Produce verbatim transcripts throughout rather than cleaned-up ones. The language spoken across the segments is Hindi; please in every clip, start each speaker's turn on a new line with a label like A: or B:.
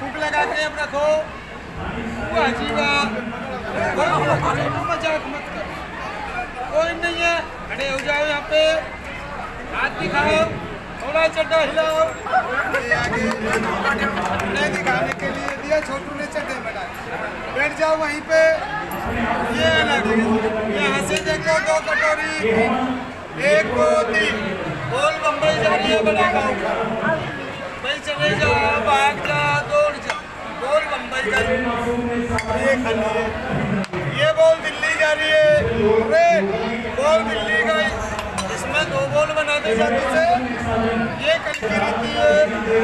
A: फूक लगा के अब रखो। मजाक मत करो, कोई नहीं है, खड़े हो जाओ यहाँ पे, हाथ दिखाओ, थोड़ा चड्डा हिलाओ। नहीं दिखाने के लिए दिया, छोटू ने चड्डे बना, बैठ जाओ वहीं पे। ये अलग यहाँ से देखो, दो कटोरी, एक दो तीन, बोल बम्बई जा रही है बड़ा गाँव का, भाई चले जाओ, भाग जा, दौड़ जा, बोल बम्बई का ये खानी है। ये बोल दिल्ली जा रही है, अरे बोल दिल्ली का, इसमें दो बोल बना दे जाते से। ये कल की रीति है,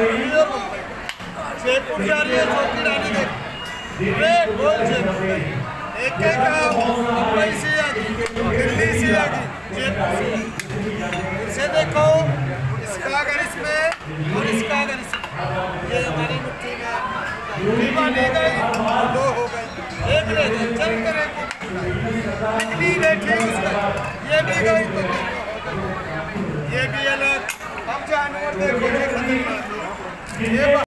A: जयपुर जा रही है, चौकी रानी देख, अरे बोल जयपुर, एक एक मुंबई से आ गई, दिल्ली से आ गई, जयपुर से। इसे देखो, इसका अगर इसमें और इसका अगर इसमें, ये हमारी मुट्ठी में दीवानी गई, दो हो गई, एक ले गई, चल करे बिजली बैठी उसका, ये भी गई तो ये भी अलग। अब जानवर देखो, ये